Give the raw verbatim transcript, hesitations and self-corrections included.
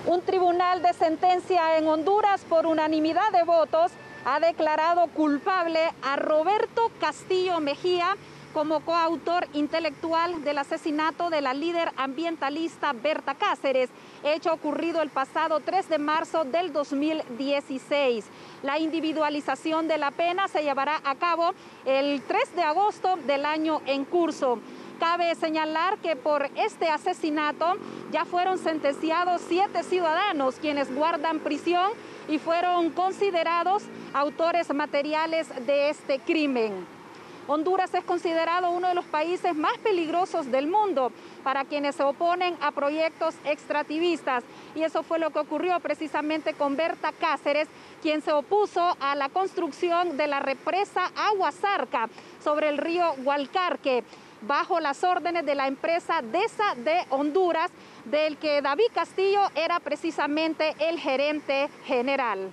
Un tribunal de sentencia en Honduras, por unanimidad de votos, ha declarado culpable a Roberto Castillo Mejía como coautor intelectual del asesinato de la líder ambientalista Berta Cáceres, hecho ocurrido el pasado tres de marzo del dos mil dieciséis. La individualización de la pena se llevará a cabo el tres de agosto del año en curso. Cabe señalar que por este asesinato ya fueron sentenciados siete ciudadanos quienes guardan prisión y fueron considerados autores materiales de este crimen. Honduras es considerado uno de los países más peligrosos del mundo para quienes se oponen a proyectos extractivistas. Y eso fue lo que ocurrió precisamente con Berta Cáceres, quien se opuso a la construcción de la represa Aguasarca sobre el río Gualcarque, bajo las órdenes de la empresa DESA de Honduras, del que David Castillo era precisamente el gerente general.